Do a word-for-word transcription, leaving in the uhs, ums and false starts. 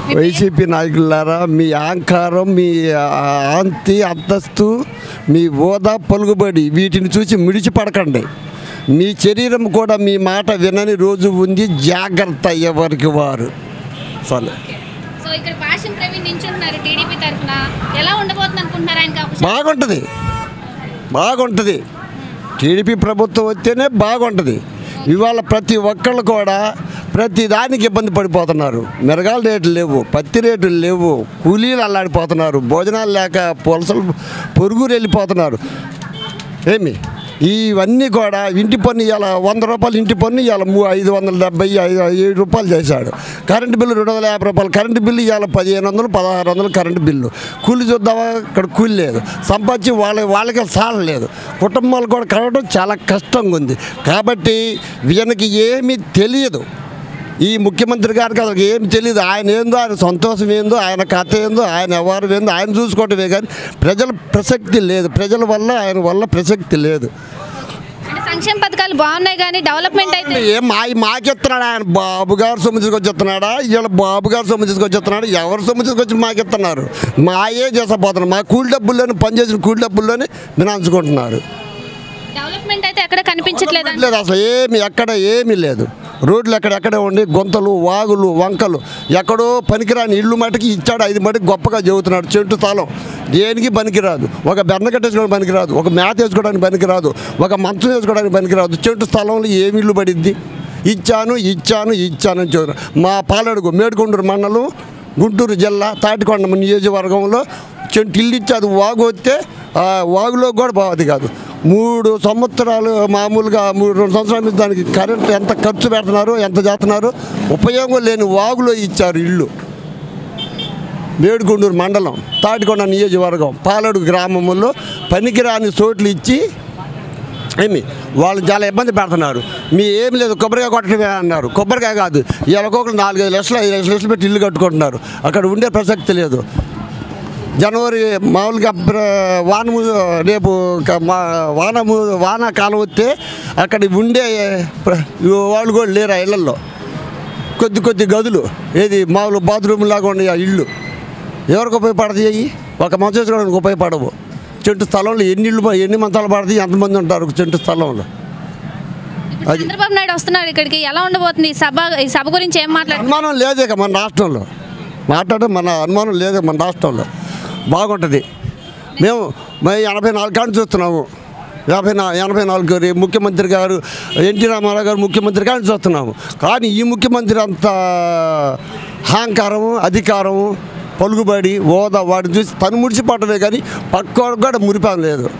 YCP నాయకులారా, మీ అహంకారం, మీ ఆంతి అంతస్తు, మీ హోదా, పలుకుబడి వీటిని చూసి మిడిచిపడకండి. మీ శరీరం కూడా మీ మాట వినని రోజు ఉంది. జాగ్రత్త ఎవరికి వారు. సరే, బాగుంటుంది బాగుంటుంది టీడీపీ ప్రభుత్వం వస్తేనే బాగుంటుంది. ఇవాళ ప్రతి ఒక్కళ్ళు కూడా ప్రతి దానికి ఇబ్బంది పడిపోతున్నారు. మిరగాల రేట్లు లేవు, పత్తి రేట్లు లేవు, కూలీలు అల్లాడిపోతున్నారు, భోజనాలు లేక పొలసలు పొరుగురు వెళ్ళిపోతున్నారు. ఏమి ఇవన్నీ కూడా ఇంటి పన్ను ఇవాళ వంద రూపాయలు ఇంటి పన్ను ఇవాళ ఐదు వందల డెబ్బై ఐదు ఏడు రూపాయలు చేశాడు. కరెంటు బిల్లు రెండు వందల యాభై రూపాయలు కరెంటు బిల్లు ఇవాళ పదిహేను వందలు పదహారు వందలు కరెంటు బిల్లు. కూలి చూద్దామా, ఇక్కడ కూలి లేదు. సంపాదించి వాళ్ళ వాళ్ళకి సాలలేదు. కుటుంబాలు కూడా కడగడం చాలా కష్టంగా ఉంది. కాబట్టి వీళ్ళకి ఏమీ తెలియదు. ఈ ముఖ్యమంత్రి గారికి అసలు ఏం తెలియదు. ఆయన ఏందో, ఆయన సంతోషం ఏందో, ఆయన కథ ఏందో, ఆయన వ్యవహారం ఏందో ఆయన చూసుకోవటమే కానీ ప్రజల ప్రసక్తి లేదు. ప్రజల వల్ల ఆయన వల్ల ప్రసక్తి లేదు. సంక్షేమ పథకాలు బాగున్నాయి కానీ డెవలప్మెంట్ అయితే ఏం మా మాకెత్తున్నాడు ఆయన? బాబు గారు సొమ్ము తీసుకొచ్చిస్తున్నాడా? ఇవాళ బాబు గారు సొమ్ము తీసుకొచ్చిస్తున్నాడు. ఎవరు సొమ్ము తీసుకొచ్చి మాకెత్తున్నారు? మాయే చేసపోతున్నారు. మా కూలి డబ్బుల్లోనే పనిచేసిన కూలి డబ్బుల్లోనే వినాల్చుకుంటున్నారు. డెవలప్మెంట్ అయితే ఎక్కడ కనిపించట్లేదు. లేదు అసలు ఏమి, ఎక్కడ ఏమీ లేదు. రోడ్లు ఎక్కడెక్కడే ఉండి గుంతలు, వాగులు, వంకలు, ఎక్కడో పనికిరాని ఇల్లు మటుకి ఇచ్చాడు. ఐదు మటుకు గొప్పగా చెబుతున్నాడు. చెట్టు స్థలం దేనికి పనికిరాదు. ఒక బెండ కట్టేసుకోవడానికి పనికిరాదు, ఒక మేత వేసుకోవడానికి పనికిరాదు, ఒక మంచం వేసుకోవడానికి పనికిరాదు. చెట్టు స్థలంలో ఏమి ఇల్లు పడిద్ది? ఇచ్చాను ఇచ్చాను ఇచ్చాను అని చెబుతున్నాడు. మా పాలడుగు మేడుకొండూరు మండలం, గుంటూరు జిల్లా, తాటికొండ నియోజకవర్గంలో చెట్టు ఇల్లు ఇచ్చి అది వాగు వస్తే ఆ వాగులో కూడా బాగుంది కాదు. మూడు సంవత్సరాలు మామూలుగా మూడు రెండు సంవత్సరాల నుంచి దానికి కరెంట్ ఎంత ఖర్చు పెడుతున్నారు, ఎంత చేస్తున్నారు, ఉపయోగం లేని వాగులో ఇచ్చారు ఇల్లు. మేడుకొండూరు మండలం, తాటికొండ నియోజకవర్గం, పాలడుగు గ్రామంలో పనికిరాని చోట్లు ఇచ్చి ఏమి వాళ్ళు చాలా ఇబ్బంది పెడుతున్నారు. మీ ఏమి లేదు, కొబ్బరికాయ కొట్టడమే అన్నారు. కొబ్బరికాయ కాదు, ఇలా ఒక్కొక్కరు నాలుగైదు లక్షలు ఐదు లక్షల లక్షలు పెట్టి ఇల్లు కట్టుకుంటున్నారు. అక్కడ ఉండే ప్రసక్తి లేదు. జనవరి మామూలుగా వాన రేపు వాన వానాకాలం వస్తే అక్కడ ఉండే వాళ్ళు కూడా లేరు. ఆ ఇళ్లలో కొద్ది కొద్ది గదులు, ఏది మామూలు బాత్రూమ్ లాగా ఉండే ఆ ఇళ్ళు ఎవరికి ఉపయోగపడతాయి? ఒక మంచం వేసుకోవడానికి ఉపయోగపడవు. చెట్టు స్థలంలో ఎన్ని ఇళ్ళు ఎన్ని మంచాలు పడతాయి, ఎంతమంది ఉంటారు చెట్టు స్థలంలో? చంద్రబాబు నాయుడు వస్తున్నారు ఇక్కడికి, ఎలా ఉండబోతుంది సభ? ఈ సభ గురించి ఏం మాట్లాడారు? అనుమానం లేదే మన రాష్ట్రంలో, మాట్లాడడం మన అనుమానం లేదు. మన రాష్ట్రంలో బాగుంటుంది. మేము మేము ఎనభై నాలుగు కాడిని చూస్తున్నాము. యాభై నా ఎనభై నాలుగు ముఖ్యమంత్రి గారు ఎన్టీ రామారావు గారు ముఖ్యమంత్రి గారిని చూస్తున్నాము. కానీ ఈ ముఖ్యమంత్రి అంత అహంకారము, అధికారము, పలుకుబడి, హోదా వాటిని చూసి తను ముడిచిపట్టలే కానీ పక్కోడికి కూడా మురిపాం లేదు.